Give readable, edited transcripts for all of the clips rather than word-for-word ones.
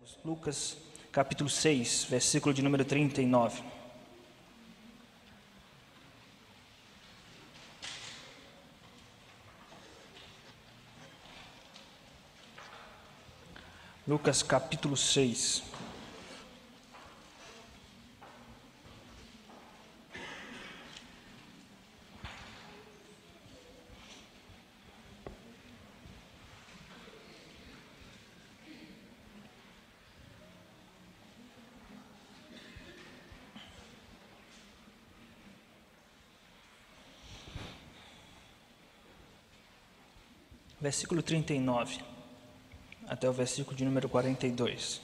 Lucas capítulo 6, versículo de número 39. Lucas capítulo 6. Versículo 39, até o versículo de número 42.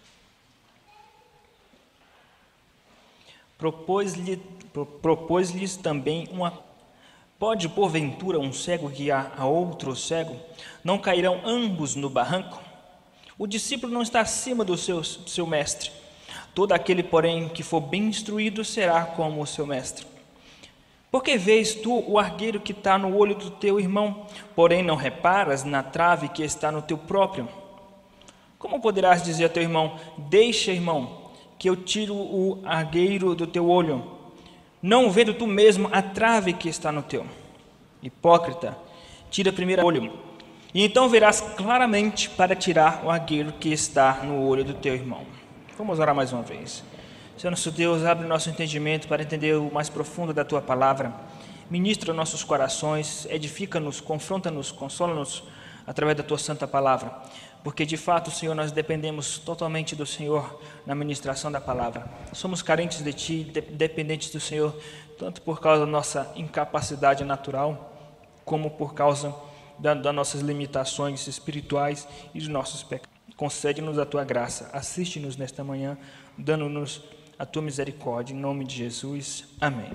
Propôs-lhes também uma... Pode, porventura, um cego guiar a outro cego? Não cairão ambos no barranco? O discípulo não está acima do seu mestre. Todo aquele, porém, que for bem instruído será como o seu mestre. Por que vês tu o argueiro que está no olho do teu irmão, porém não reparas na trave que está no teu próprio? Como poderás dizer a teu irmão: deixa, irmão, que eu tiro o argueiro do teu olho, não vendo tu mesmo a trave que está no teu? Hipócrita, tira primeiro o olho, e então verás claramente para tirar o argueiro que está no olho do teu irmão. Vamos orar mais uma vez. Senhor nosso Deus, abre nosso entendimento para entender o mais profundo da Tua Palavra. Ministra nossos corações, edifica-nos, confronta-nos, consola-nos através da Tua Santa Palavra. Porque de fato, Senhor, nós dependemos totalmente do Senhor na ministração da Palavra. Somos carentes de Ti, dependentes do Senhor, tanto por causa da nossa incapacidade natural, como por causa das nossas limitações espirituais e dos nossos pecados. Concede-nos a Tua graça, assiste-nos nesta manhã, dando-nos a Tua misericórdia, em nome de Jesus, amém.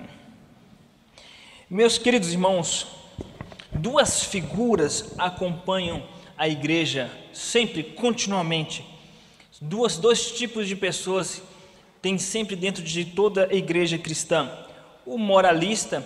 Meus queridos irmãos, duas figuras acompanham a igreja sempre, continuamente. Dois tipos de pessoas tem sempre dentro de toda a igreja cristã: o moralista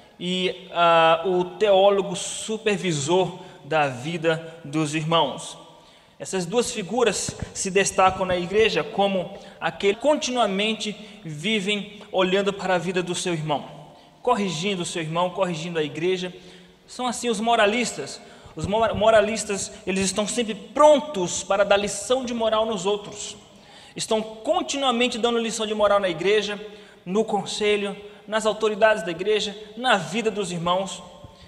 e o teólogo supervisor da vida dos irmãos. Essas duas figuras se destacam na igreja como aqueles que continuamente vivem olhando para a vida do seu irmão, corrigindo o seu irmão, corrigindo a igreja. São assim os moralistas. Os moralistas, eles estão sempre prontos para dar lição de moral nos outros. Estão continuamente dando lição de moral na igreja, no conselho, nas autoridades da igreja, na vida dos irmãos.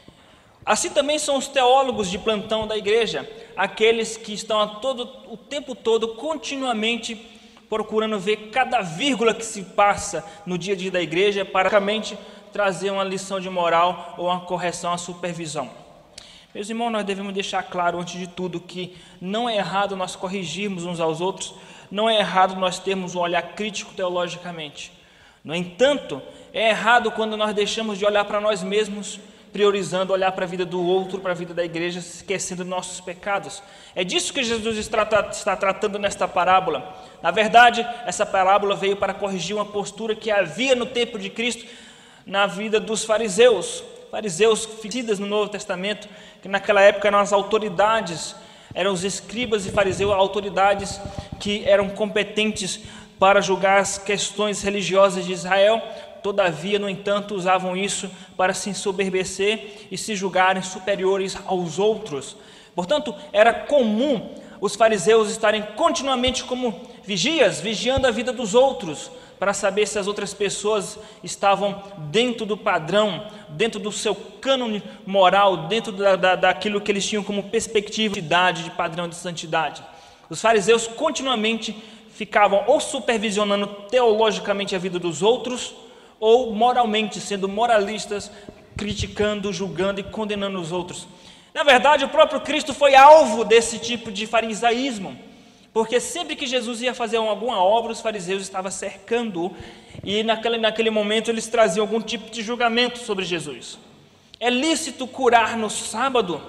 Assim também são os teólogos de plantão da igreja, aqueles que estão o tempo todo, continuamente, procurando ver cada vírgula que se passa no dia a dia da igreja, para realmente trazer uma lição de moral ou uma correção, uma supervisão. Meus irmãos, nós devemos deixar claro, antes de tudo, que não é errado nós corrigirmos uns aos outros, não é errado nós termos um olhar crítico teologicamente. No entanto, é errado quando nós deixamos de olhar para nós mesmos, priorizando olhar para a vida do outro, para a vida da igreja, esquecendo dos nossos pecados. É disso que Jesus está tratando nesta parábola. Na verdade, essa parábola veio para corrigir uma postura que havia no tempo de Cristo na vida dos fariseus. Fariseus conhecidos no Novo Testamento, que naquela época eram as autoridades, eram os escribas e fariseus, autoridades que eram competentes para julgar as questões religiosas de Israel. Todavia, no entanto, usavam isso para se ensoberbecer e se julgarem superiores aos outros. Portanto, era comum os fariseus estarem continuamente como vigias, vigiando a vida dos outros, para saber se as outras pessoas estavam dentro do padrão, dentro do seu cânone moral, dentro daquilo que eles tinham como perspectiva de padrão de santidade. Os fariseus continuamente ficavam ou supervisionando teologicamente a vida dos outros, ou moralmente, sendo moralistas, criticando, julgando e condenando os outros. Na verdade, o próprio Cristo foi alvo desse tipo de farisaísmo, porque sempre que Jesus ia fazer alguma obra, os fariseus estavam cercando, e naquele momento eles traziam algum tipo de julgamento sobre Jesus. É lícito curar no sábado?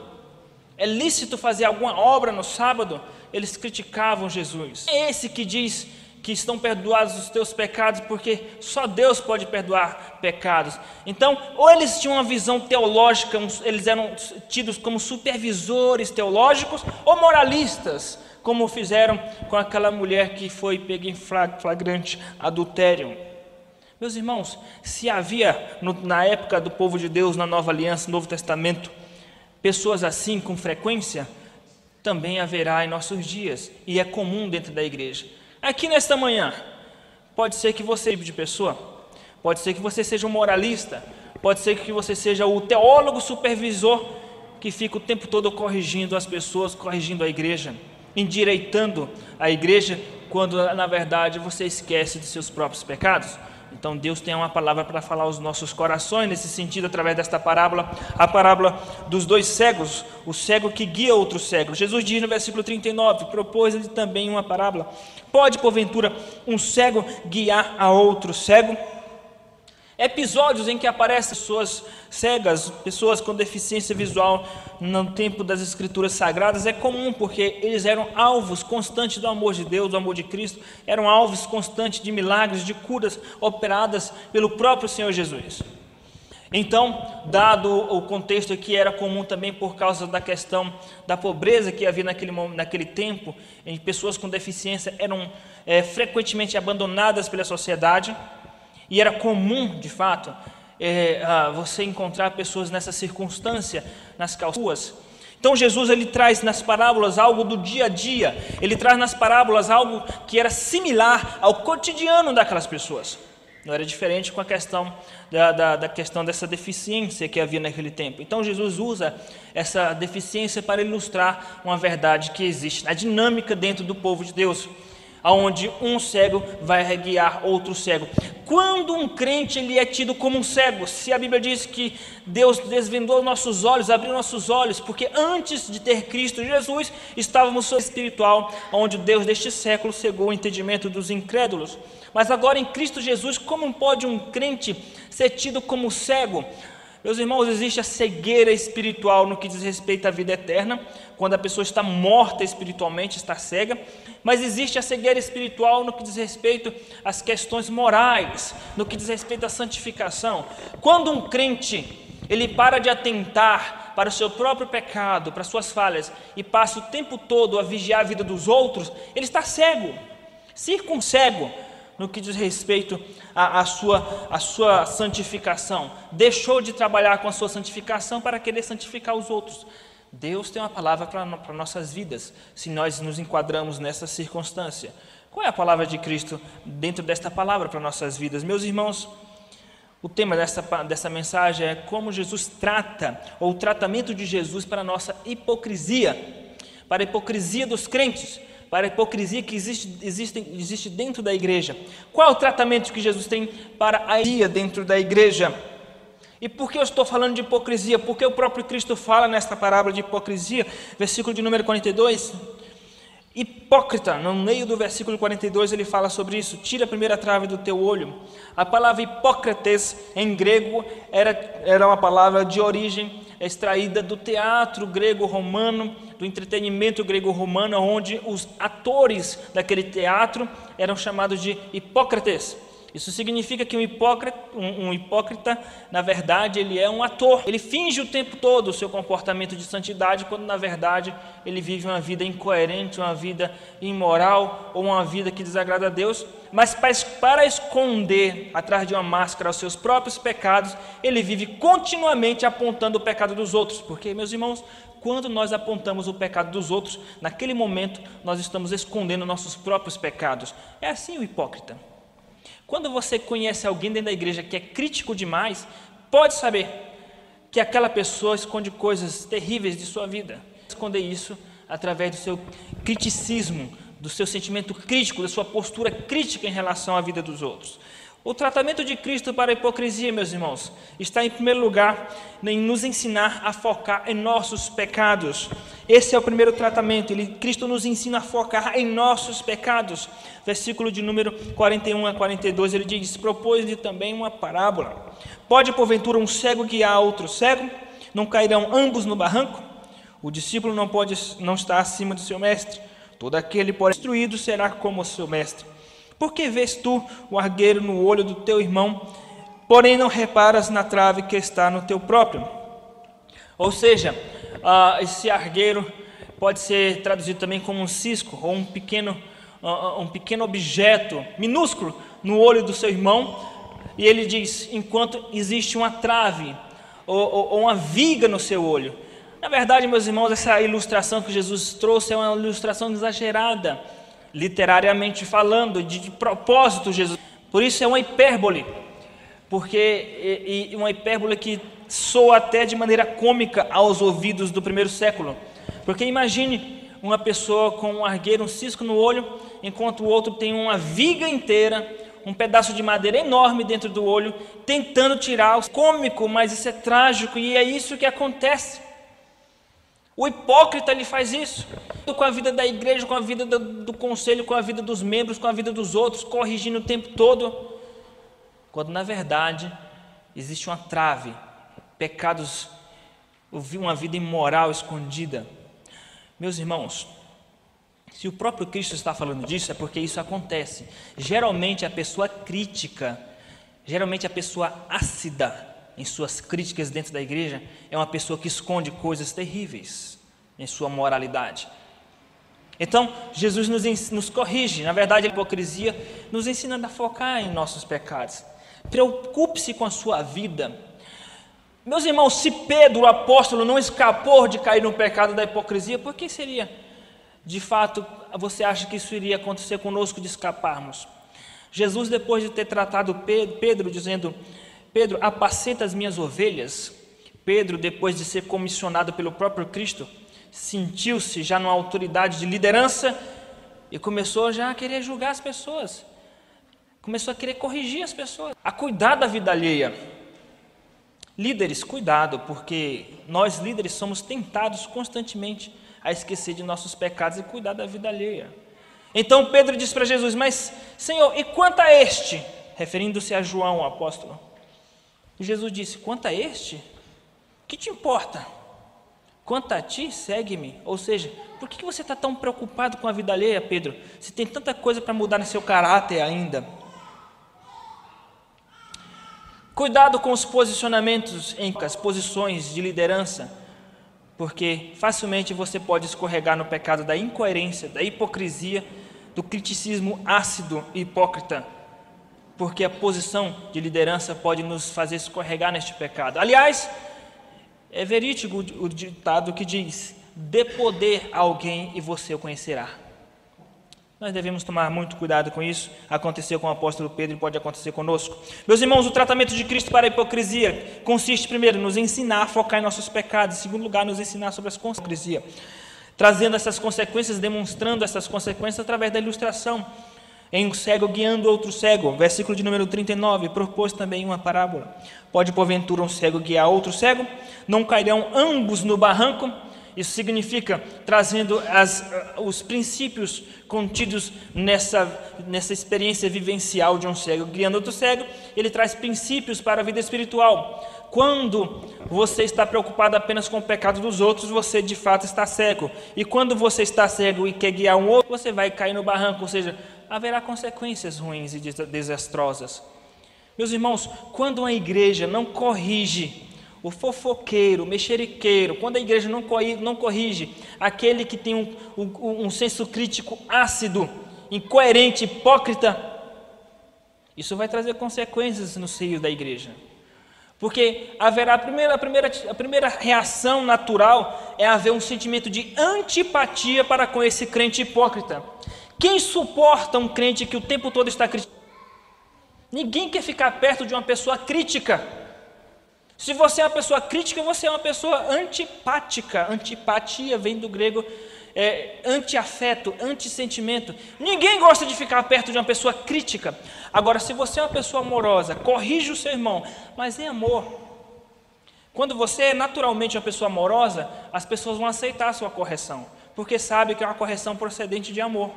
É lícito fazer alguma obra no sábado? Eles criticavam Jesus. É esse que diz que estão perdoados os teus pecados, porque só Deus pode perdoar pecados. Então, ou eles tinham uma visão teológica, eles eram tidos como supervisores teológicos, ou moralistas, como fizeram com aquela mulher que foi pega em flagrante adultério. Meus irmãos, se havia na época do povo de Deus, na Nova Aliança, no Novo Testamento, pessoas assim com frequência, também haverá em nossos dias, e é comum dentro da igreja. Aqui nesta manhã, pode ser que você seja tipo de pessoa, pode ser que você seja um moralista, pode ser que você seja o teólogo supervisor que fica o tempo todo corrigindo as pessoas, corrigindo a igreja, endireitando a igreja, quando na verdade você esquece de seus próprios pecados. Então Deus tem uma palavra para falar aos nossos corações nesse sentido, através desta parábola, a parábola dos dois cegos, o cego que guia outro cego. Jesus diz no versículo 39, propôs-lhe também uma parábola: pode porventura um cego guiar a outro cego? Episódios em que aparecem pessoas cegas, pessoas com deficiência visual no tempo das Escrituras Sagradas é comum, porque eles eram alvos constantes do amor de Deus, do amor de Cristo, eram alvos constantes de milagres, de curas operadas pelo próprio Senhor Jesus. Então, dado o contexto que era comum também por causa da questão da pobreza que havia naquele tempo, em pessoas com deficiência eram frequentemente abandonadas pela sociedade, e era comum, de fato, você encontrar pessoas nessa circunstância nas ruas. Então Jesus ele traz nas parábolas algo do dia a dia, ele traz nas parábolas algo que era similar ao cotidiano daquelas pessoas. Não era diferente com a questão da questão dessa deficiência que havia naquele tempo. Então Jesus usa essa deficiência para ilustrar uma verdade que existe, a dinâmica dentro do povo de Deus, onde um cego vai guiar outro cego. Quando um crente ele é tido como um cego, se a Bíblia diz que Deus desvendou nossos olhos, abriu nossos olhos, porque antes de ter Cristo Jesus, estávamos sob espiritual, onde Deus deste século cegou o entendimento dos incrédulos. Mas agora em Cristo Jesus, como pode um crente ser tido como cego? Meus irmãos, existe a cegueira espiritual no que diz respeito à vida eterna, quando a pessoa está morta espiritualmente, está cega, mas existe a cegueira espiritual no que diz respeito às questões morais, no que diz respeito à santificação. Quando um crente, ele para de atentar para o seu próprio pecado, para suas falhas, e passa o tempo todo a vigiar a vida dos outros, ele está cego, circuncego, no que diz respeito à sua santificação, deixou de trabalhar com a sua santificação para querer santificar os outros. Deus tem uma palavra para nossas vidas, se nós nos enquadramos nessa circunstância. Qual é a palavra de Cristo dentro desta palavra para nossas vidas? Meus irmãos, o tema dessa mensagem é como Jesus trata, ou o tratamento de Jesus para a nossa hipocrisia, para a hipocrisia dos crentes, para a hipocrisia que existe dentro da igreja. Qual é o tratamento que Jesus tem para a hipocrisia dentro da igreja? E por que eu estou falando de hipocrisia? Porque o próprio Cristo fala nesta parábola de hipocrisia, versículo de número 42, hipócrita, no meio do versículo 42 ele fala sobre isso: tira a primeira trave do teu olho. A palavra hipócrates em grego era uma palavra de origem extraída do teatro grego-romano, do entretenimento grego-romano, onde os atores daquele teatro eram chamados de hipócrates. Isso significa que um hipócrita, na verdade, ele é um ator. Ele finge o tempo todo o seu comportamento de santidade, quando na verdade ele vive uma vida incoerente, uma vida imoral, ou uma vida que desagrada a Deus. Mas para esconder atrás de uma máscara os seus próprios pecados, ele vive continuamente apontando o pecado dos outros. Porque, meus irmãos, quando nós apontamos o pecado dos outros, naquele momento nós estamos escondendo nossos próprios pecados. É assim o hipócrita. Quando você conhece alguém dentro da igreja que é crítico demais, pode saber que aquela pessoa esconde coisas terríveis de sua vida. Esconder isso através do seu criticismo, do seu sentimento crítico, da sua postura crítica em relação à vida dos outros. O tratamento de Cristo para a hipocrisia, meus irmãos, está em primeiro lugar em nos ensinar a focar em nossos pecados. Esse é o primeiro tratamento. Cristo nos ensina a focar em nossos pecados. Versículo de número 41 a 42, ele diz: propôs-lhe também uma parábola. Pode porventura um cego guiar outro cego? Não cairão ambos no barranco? O discípulo não está acima do seu mestre. Todo aquele, porém, instruído será como o seu mestre. Por que vês tu o argueiro no olho do teu irmão, porém não reparas na trave que está no teu próprio? Ou seja, esse argueiro pode ser traduzido também como um cisco ou um pequeno objeto minúsculo no olho do seu irmão. E ele diz, enquanto existe uma trave ou uma viga no seu olho. Na verdade, meus irmãos, essa ilustração que Jesus trouxe é uma ilustração exagerada, literariamente falando, de propósito Jesus. Por isso é uma hipérbole, porque uma hipérbole que soa até de maneira cômica aos ouvidos do primeiro século. Porque imagine uma pessoa com um argueiro, um cisco no olho, enquanto o outro tem uma viga inteira, um pedaço de madeira enorme dentro do olho, tentando tirar. O cômico, mas isso é trágico, e é isso que acontece. O hipócrita, ele faz isso com a vida da igreja, com a vida do conselho, com a vida dos membros, com a vida dos outros, corrigindo o tempo todo, quando na verdade existe uma trave, pecados, uma vida imoral escondida. Meus irmãos, se o próprio Cristo está falando disso, é porque isso acontece. Geralmente a pessoa crítica, geralmente a pessoa ácida em suas críticas dentro da igreja, é uma pessoa que esconde coisas terríveis em sua moralidade. Então, Jesus nos corrige. Na verdade, a hipocrisia nos ensina a focar em nossos pecados. Preocupe-se com a sua vida. Meus irmãos, se Pedro, o apóstolo, não escapou de cair no pecado da hipocrisia, por que seria, de fato, você acha que isso iria acontecer conosco de escaparmos? Jesus, depois de ter tratado Pedro, dizendo, Pedro, apacenta as minhas ovelhas. Pedro, depois de ser comissionado pelo próprio Cristo, sentiu-se já numa autoridade de liderança e começou já a querer julgar as pessoas, começou a querer corrigir as pessoas, a cuidar da vida alheia. Líderes, cuidado, porque nós líderes somos tentados constantemente a esquecer de nossos pecados e cuidar da vida alheia. Então Pedro diz para Jesus, mas Senhor, e quanto a este? Referindo-se a João, o apóstolo. E Jesus disse, quanto a este? Que te importa? Quanto a ti, segue-me. Ou seja, por que você está tão preocupado com a vida alheia, Pedro? Se tem tanta coisa para mudar no seu caráter ainda. Cuidado com os posicionamentos em as posições de liderança, porque facilmente você pode escorregar no pecado da incoerência, da hipocrisia, do criticismo ácido e hipócrita, porque a posição de liderança pode nos fazer escorregar neste pecado. Aliás, é verídico o ditado que diz, dê poder a alguém e você o conhecerá. Nós devemos tomar muito cuidado com isso. Aconteceu com o apóstolo Pedro e pode acontecer conosco. Meus irmãos, o tratamento de Cristo para a hipocrisia consiste, primeiro, nos ensinar a focar em nossos pecados. Em segundo lugar, nos ensinar sobre as consequências da hipocrisia, trazendo essas consequências, demonstrando essas consequências através da ilustração. Em um cego guiando outro cego, versículo de número 39, propôs também uma parábola. Pode porventura um cego guiar outro cego? Não cairão ambos no barranco? Isso significa, trazendo os princípios contidos nessa experiência vivencial de um cego guiando outro cego, ele traz princípios para a vida espiritual. Quando você está preocupado apenas com o pecado dos outros, você de fato está cego. E quando você está cego e quer guiar um outro, você vai cair no barranco, ou seja, haverá consequências ruins e desastrosas. Meus irmãos, quando uma igreja não corrige o fofoqueiro, o mexeriqueiro, quando a igreja não corrige aquele que tem um senso crítico ácido, incoerente, hipócrita, isso vai trazer consequências no seio da igreja. Porque haverá a primeira reação natural é haver um sentimento de antipatia para com esse crente hipócrita. Quem suporta um crente que o tempo todo está criticando? Ninguém quer ficar perto de uma pessoa crítica. Se você é uma pessoa crítica, você é uma pessoa antipática. Antipatia vem do grego anti-afeto, anti-sentimento. Ninguém gosta de ficar perto de uma pessoa crítica. Agora, se você é uma pessoa amorosa, corrige o seu irmão, mas em amor. Quando você é naturalmente uma pessoa amorosa, as pessoas vão aceitar a sua correção, porque sabe que é uma correção procedente de amor.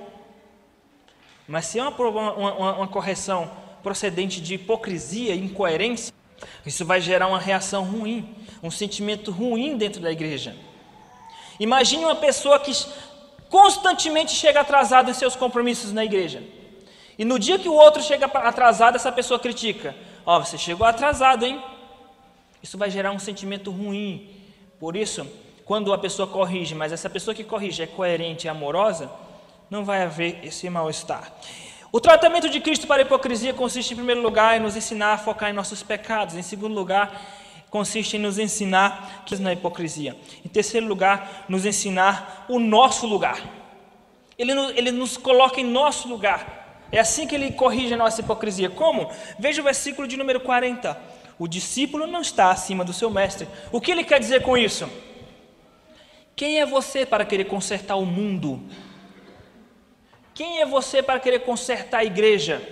Mas se é uma correção procedente de hipocrisia e incoerência, isso vai gerar uma reação ruim, um sentimento ruim dentro da igreja. Imagine uma pessoa que constantemente chega atrasada em seus compromissos na igreja. E no dia que o outro chega atrasado, essa pessoa critica. Você chegou atrasado, hein? Isso vai gerar um sentimento ruim. Por isso, quando a pessoa corrige, mas essa pessoa que corrige é coerente e amorosa, não vai haver esse mal-estar. O tratamento de Cristo para a hipocrisia consiste, em primeiro lugar, em nos ensinar a focar em nossos pecados. Em segundo lugar, consiste em nos ensinar que na hipocrisia. Em terceiro lugar, nos ensinar o nosso lugar. Ele nos coloca em nosso lugar. É assim que ele corrige a nossa hipocrisia. Como? Veja o versículo de número 40. O discípulo não está acima do seu mestre. O que ele quer dizer com isso? Quem é você para querer consertar o mundo? Quem é você para querer consertar a igreja?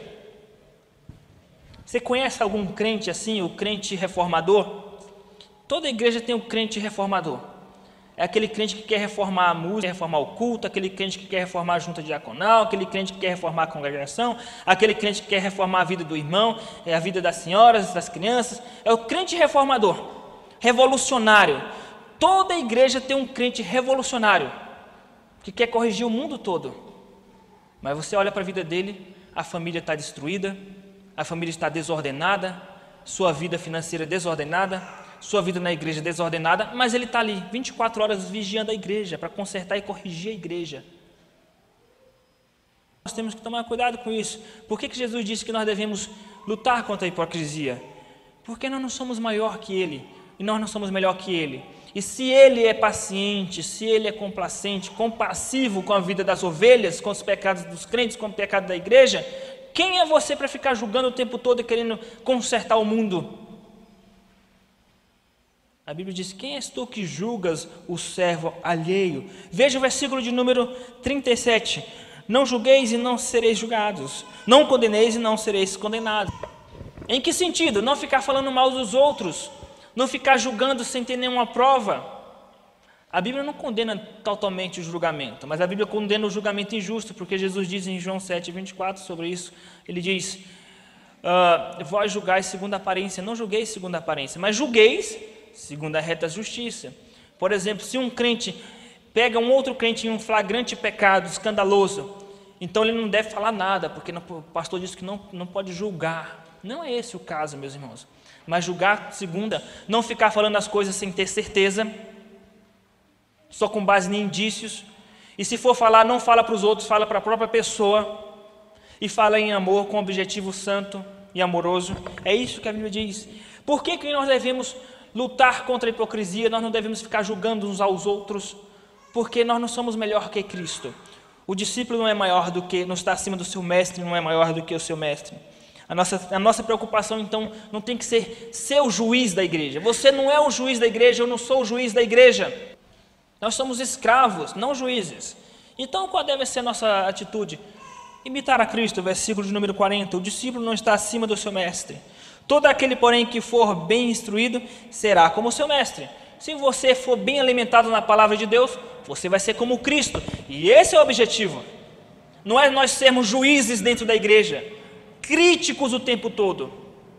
Você conhece algum crente assim, o crente reformador? Toda igreja tem um crente reformador. É aquele crente que quer reformar a música, quer reformar o culto, aquele crente que quer reformar a junta diaconal, aquele crente que quer reformar a congregação, aquele crente que quer reformar a vida do irmão, a vida das senhoras, das crianças. É o crente reformador, revolucionário. Toda igreja tem um crente revolucionário, que quer corrigir o mundo todo. Mas você olha para a vida dele, a família está destruída, a família está desordenada, sua vida financeira desordenada, sua vida na igreja desordenada, mas ele está ali 24 horas vigiando a igreja, para consertar e corrigir a igreja. Nós temos que tomar cuidado com isso. Por que Jesus disse que nós devemos lutar contra a hipocrisia? Porque nós não somos maior que ele, e nós não somos melhor que ele. E se ele é paciente, se ele é complacente, compassivo com a vida das ovelhas, com os pecados dos crentes, com o pecado da igreja, quem é você para ficar julgando o tempo todo e querendo consertar o mundo? A Bíblia diz: quem és tu que julgas o servo alheio? Veja o versículo de número 37. Não julgueis e não sereis julgados. Não condeneis e não sereis condenados. Em que sentido? Não ficar falando mal dos outros. Não ficar julgando sem ter nenhuma prova. A Bíblia não condena totalmente o julgamento, mas a Bíblia condena o julgamento injusto, porque Jesus diz em João 7,24 sobre isso. Ele diz: vós julgais segundo a aparência. Não julgueis segundo a aparência, mas julgueis segundo a reta justiça. Por exemplo, se um crente pega um outro crente em um flagrante pecado escandaloso, então ele não deve falar nada, porque o pastor disse que não pode julgar. Não é esse o caso, meus irmãos. Mas julgar segunda, não ficar falando as coisas sem ter certeza, só com base em indícios. E se for falar, não fala para os outros, fala para a própria pessoa, e fala em amor, com objetivo santo e amoroso. É isso que a Bíblia diz. Por que nós devemos lutar contra a hipocrisia? Nós não devemos ficar julgando uns aos outros, porque nós não somos melhor que Cristo. O discípulo não é maior do que, não está acima do seu mestre, não é maior do que o seu mestre. A nossa preocupação, então, não tem que ser o juiz da igreja. Você não é o juiz da igreja, eu não sou o juiz da igreja. Nós somos escravos, não juízes. Então, qual deve ser a nossa atitude? Imitar a Cristo, versículo de número 40. O discípulo não está acima do seu mestre. Todo aquele, porém, que for bem instruído, será como o seu mestre. Se você for bem alimentado na palavra de Deus, você vai ser como Cristo. E esse é o objetivo. Não é nós sermos juízes dentro da igreja, críticos o tempo todo.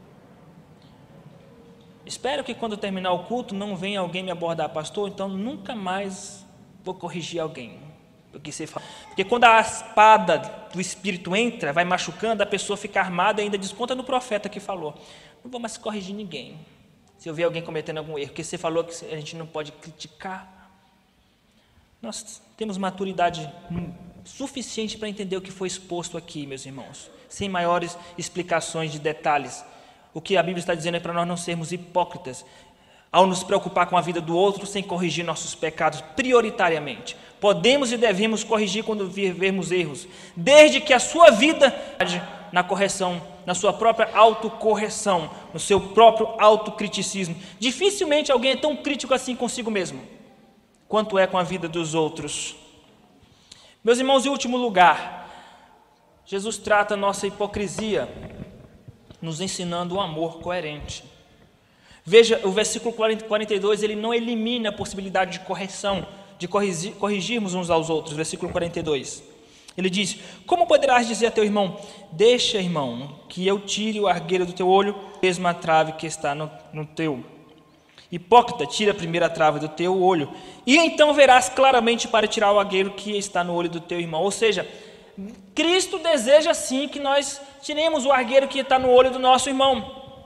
Espero que quando terminar o culto não venha alguém me abordar: pastor, então nunca mais vou corrigir alguém. Porque quando a espada do Espírito entra, vai machucando, a pessoa fica armada e ainda desconta no profeta que falou: não vou mais corrigir ninguém se eu ver alguém cometendo algum erro, porque você falou que a gente não pode criticar. Nós temos maturidade suficiente para entender o que foi exposto aqui, meus irmãos, sem maiores explicações de detalhes. O que a Bíblia está dizendo é para nós não sermos hipócritas ao nos preocupar com a vida do outro sem corrigir nossos pecados prioritariamente. Podemos e devemos corrigir quando vermos erros, desde que a sua vida na correção, na sua própria autocorreção, no seu próprio autocriticismo. Dificilmente alguém é tão crítico assim consigo mesmo quanto é com a vida dos outros. Meus irmãos, em último lugar, Jesus trata a nossa hipocrisia nos ensinando o amor coerente. Veja, o versículo 42, ele não elimina a possibilidade de correção, de corrigirmos uns aos outros. Versículo 42, ele diz: como poderás dizer a teu irmão: deixa, irmão, que eu tire o argueiro do teu olho, mesmo a trave que está no teu? Hipócrita, tira a primeira trave do teu olho, e então verás claramente para tirar o argueiro que está no olho do teu irmão. Ou seja, Cristo deseja sim que nós tiremos o argueiro que está no olho do nosso irmão.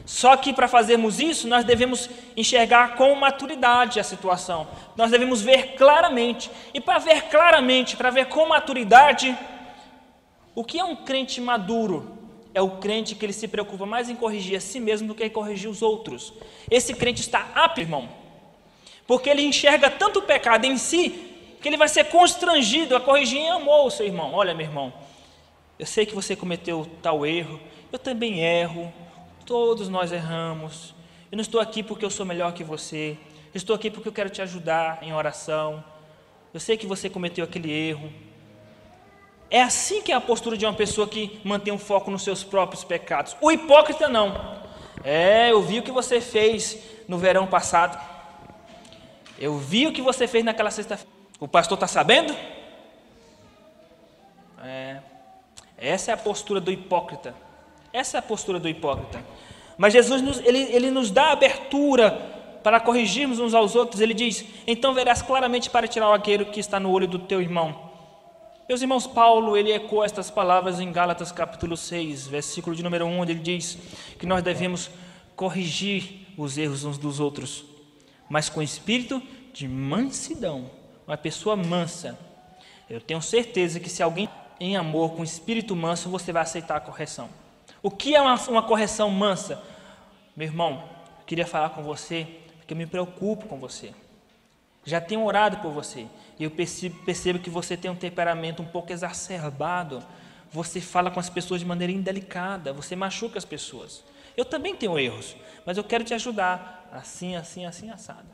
Só que para fazermos isso, nós devemos enxergar com maturidade a situação. Nós devemos ver claramente. E para ver claramente, para ver com maturidade, o que é um crente maduro? É o crente que ele se preocupa mais em corrigir a si mesmo do que em corrigir os outros. Esse crente está apto, irmão, porque ele enxerga tanto o pecado em si, que ele vai ser constrangido a corrigir em amor o seu irmão. Olha, meu irmão, eu sei que você cometeu tal erro, eu também erro, todos nós erramos. Eu não estou aqui porque eu sou melhor que você, eu estou aqui porque eu quero te ajudar em oração. Eu sei que você cometeu aquele erro. É assim que é a postura de uma pessoa que mantém um foco nos seus próprios pecados. O hipócrita não. Eu vi o que você fez no verão passado. Eu vi o que você fez naquela sexta-feira. O pastor está sabendo? Essa é a postura do hipócrita. Essa é a postura do hipócrita. Mas Jesus ele nos dá abertura para corrigirmos uns aos outros. Ele diz: então verás claramente para tirar o arqueiro que está no olho do teu irmão. Meus irmãos, Paulo, ele ecoa estas palavras em Gálatas capítulo 6, versículo de número 1, onde ele diz que nós devemos corrigir os erros uns dos outros, mas com espírito de mansidão. Uma pessoa mansa. Eu tenho certeza que se alguém em amor, com espírito manso, você vai aceitar a correção. O que é uma correção mansa? Meu irmão, eu queria falar com você, porque eu me preocupo com você. Já tenho orado por você, e eu percebo que você tem um temperamento um pouco exacerbado. Você fala com as pessoas de maneira indelicada, você machuca as pessoas. Eu também tenho erros, mas eu quero te ajudar, assim, assim, assim, assado.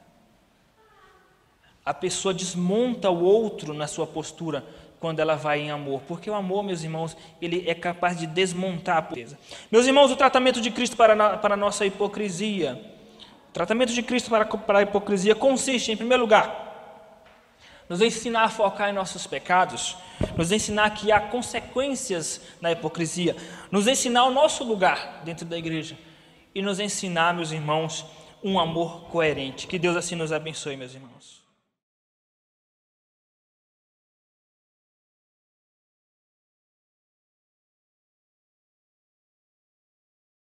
A pessoa desmonta o outro na sua postura quando ela vai em amor, porque o amor, meus irmãos, ele é capaz de desmontar a pureza. Meus irmãos, o tratamento de Cristo para a nossa hipocrisia, o tratamento de Cristo para a hipocrisia consiste, em primeiro lugar, nos ensinar a focar em nossos pecados, nos ensinar que há consequências na hipocrisia, nos ensinar o nosso lugar dentro da igreja e nos ensinar, meus irmãos, um amor coerente. Que Deus assim nos abençoe, meus irmãos.